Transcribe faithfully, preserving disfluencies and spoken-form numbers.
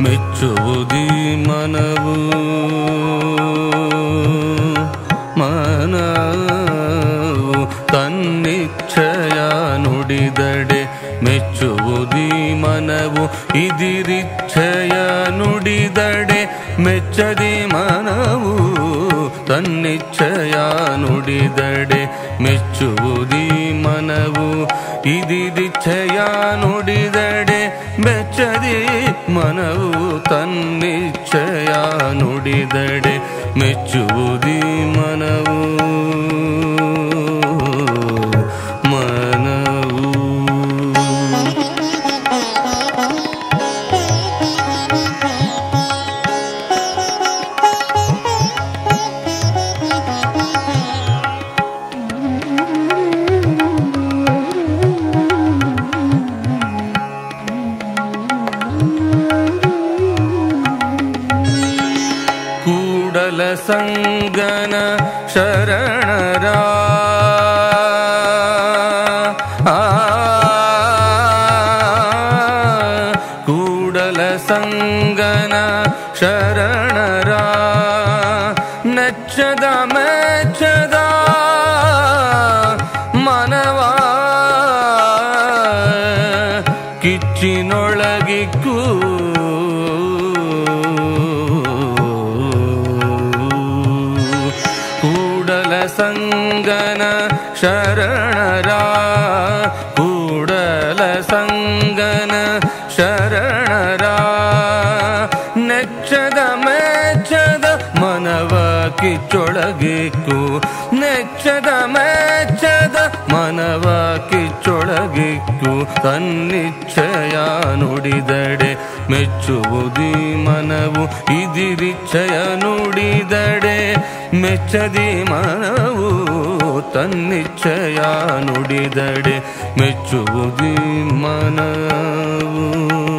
ಮೆಚ್ಚುವುದಿ ಮನವು ಮನವು ತನ್ನಿಚ್ಛೆಯ ನುಡಿದಡೆ ಮೆಚ್ಚುವುದಿ ಮನವು ಇದಿರಿಚ್ಛೆಯ ನುಡಿದಡೆ ಮೆಚ್ಚದಿ ಮನವು ತನ್ನಿಚ್ಛೆಯ ನುಡಿದಡೆ ಮೆಚ್ಚುವುದಿ ಮನವು ಇದಿರಿಚ್ಛೆಯ ನುಡಿದಡೆ ಮೆಚ್ಚದಿ ಮನವು ತನ್ನಿಚ್ಛೆಯ ನುಡಿದಡೆ ಮೆಚ್ಚುವುದಿ ಮನವು ಮನವು ಕೂಡಲ ಸಂಗನ ಶರಣರ ಕೂಡಲ ಸಂಗನ ಶರಣರ ನೆಚ್ಚದ ಮೆಚ್ಚದ ಮನವ ಕಿಚ್ಚಿನೊಳಗಿಕ್ಕೂ ಕೂಡಲ ಸಂಗನ ಶರಣರ ಕೂಡಲ ಸಂಗನ ಶರಣರ ನೆಚ್ಚದ ಮೆಚ್ಚದ ಮನವ ಕಿಚ್ಚೊಳಗಿಕ್ಕು ನೆಚ್ಚದ ಮೆಚ್ಚದ ಮನವ ಕಿಚ್ಚೊಳಗಿಕ್ಕು ತನ್ನಿಚ್ಛೆಯ ನುಡಿದಡೆ ಮೆಚ್ಚುವುದಿ ಮನವು ಇದಿರಿಚ್ಛೆಯ ನುಡಿದಡೆ ಮೆಚ್ಚದಿ ಮನವು ತನ್ನಿಚ್ಛೆಯ ನುಡಿದಡೆ ಮೆಚ್ಚುವುದಿ ಮನವು